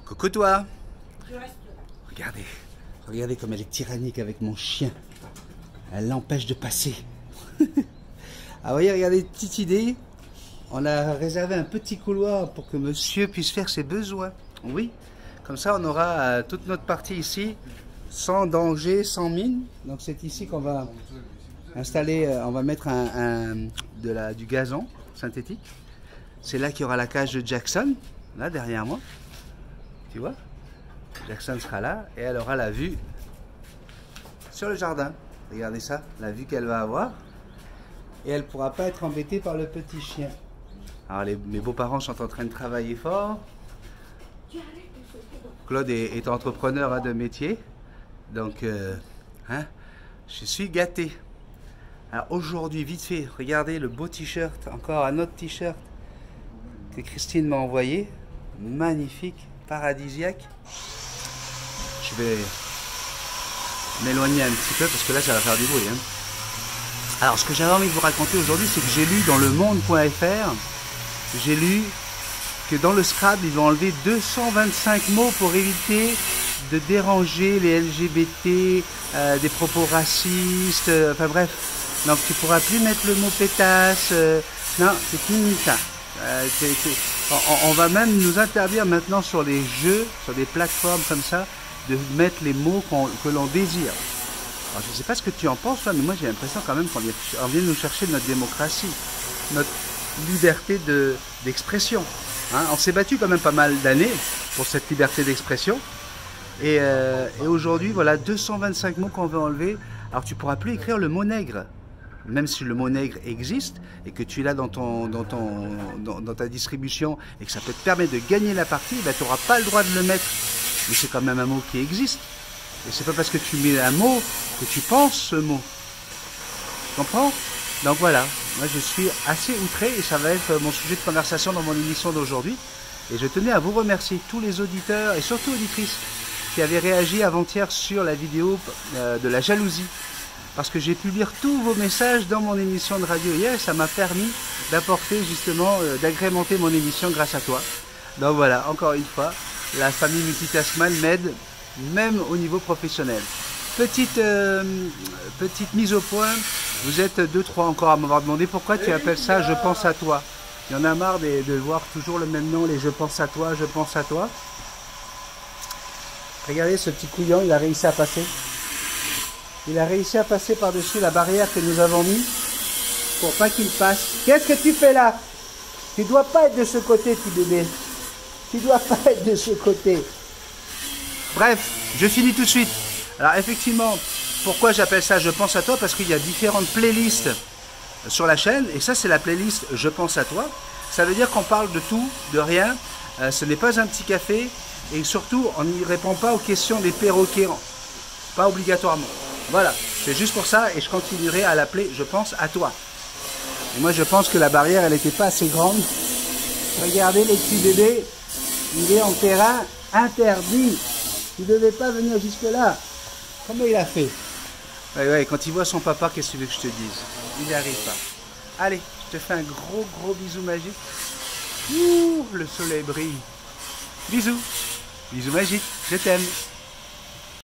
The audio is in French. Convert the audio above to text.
Coucou toi. Je reste là. Regardez, regardez comme elle est tyrannique avec mon chien. Elle l'empêche de passer. Ah oui, regardez, petite idée. On a réservé un petit couloir pour que monsieur puisse faire ses besoins. Oui, comme ça on aura toute notre partie ici, sans danger, sans mine. Donc c'est ici qu'on va installer, on va mettre du gazon synthétique. C'est là qu'il y aura la cage de Jackson, là derrière moi. Tu vois, Jackson sera là et elle aura la vue sur le jardin. Regardez ça, la vue qu'elle va avoir. Et elle ne pourra pas être embêtée par le petit chien. Alors mes beaux-parents sont en train de travailler fort. Claude est entrepreneur de métier. Donc, je suis gâté. Alors aujourd'hui, vite fait, regardez le beau t-shirt, encore un autre t-shirt que Christine m'a envoyé. Magnifique, paradisiaque. Je vais m'éloigner un petit peu parce que là ça va faire du bruit. Alors ce que j'avais envie de vous raconter aujourd'hui, c'est que j'ai lu dans lemonde.fr, j'ai lu que dans le Scrabble, ils ont enlevé 225 mots pour éviter de déranger les LGBT, des propos racistes, enfin bref. Donc tu pourras plus mettre le mot pétasse, non, c'est fini ça. On va même nous interdire maintenant sur les jeux, sur des plateformes comme ça, de mettre les mots que l'on désire. Alors, je ne sais pas ce que tu en penses, toi, mais moi j'ai l'impression quand même qu'on vient nous chercher notre démocratie, notre liberté d'expression. On s'est battu quand même pas mal d'années pour cette liberté d'expression. Et aujourd'hui, voilà 225 mots qu'on veut enlever. Alors tu ne pourras plus écrire le mot nègre. Même si le mot nègre existe et que tu l'as dans ta distribution et que ça peut te permettre de gagner la partie, ben, tu n'auras pas le droit de le mettre. Mais c'est quand même un mot qui existe. Et c'est pas parce que tu mets un mot que tu penses ce mot. Tu comprends? Donc voilà, moi je suis assez outré et ça va être mon sujet de conversation dans mon émission d'aujourd'hui. Et je tenais à vous remercier tous les auditeurs et surtout auditrices qui avaient réagi avant-hier sur la vidéo de la jalousie. Parce que j'ai pu lire tous vos messages dans mon émission de radio hier et ça m'a permis d'apporter justement, d'agrémenter mon émission grâce à toi. Donc voilà, encore une fois, la famille Multitasman m'aide même au niveau professionnel. Petite mise au point, vous êtes 2-3 encore à m'avoir demandé pourquoi tu appelles ça Je pense à toi. Il y en a marre de voir toujours le même nom, les Je pense à toi, je pense à toi. Regardez ce petit couillon, il a réussi à passer. Il a réussi à passer par-dessus la barrière que nous avons mis pour pas qu'il passe. Qu'est-ce que tu fais là? Tu dois pas être de ce côté, petit bébé. Tu dois pas être de ce côté. Bref, je finis tout de suite. Alors effectivement, pourquoi j'appelle ça Je pense à toi? Parce qu'il y a différentes playlists sur la chaîne. Et ça, c'est la playlist Je pense à toi. Ça veut dire qu'on parle de tout, de rien. Ce n'est pas un petit café. Et surtout, on n'y répond pas aux questions des perroquets. Pas obligatoirement. Voilà, c'est juste pour ça et je continuerai à l'appeler Je pense à toi. Et moi je pense que la barrière elle n'était pas assez grande. Regardez le petit bébé, il est en terrain interdit. Il ne devait pas venir jusque là. Comment il a fait? Ouais, quand il voit son papa, qu'est-ce que tu veux que je te dise? Il n'y arrive pas. Allez, je te fais un gros bisou magique. Ouh, le soleil brille. Bisous. Bisous magiques, je t'aime.